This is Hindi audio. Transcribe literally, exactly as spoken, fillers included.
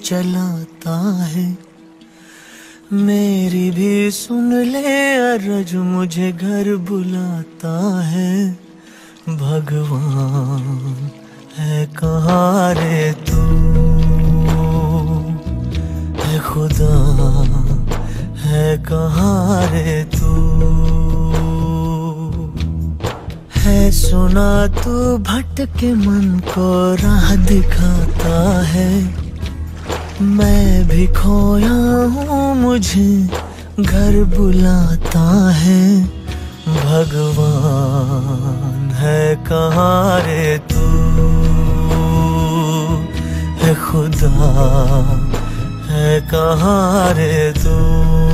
चलाता है। मेरी भी सुन ले अरज, मुझे घर बुलाता है। भगवान है कहाँ रे तू, है खुदा है कहाँ रे तू। है सुना तू भटके मन को राह दिखाता है। मैं भी खोया हूँ मुझे घर बुलाता है। भगवान है कहाँ रे तू, है खुदा है कहाँ रे तू।